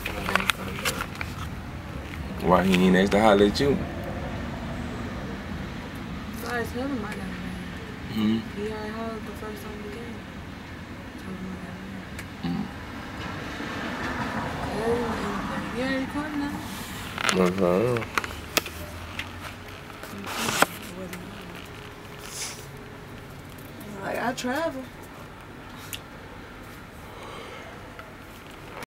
Why he ain't asked to holler at you? So I told him I got a man. He already hollered the first time we came. Told him I got a man. Yeah, recording now. Like, I travel.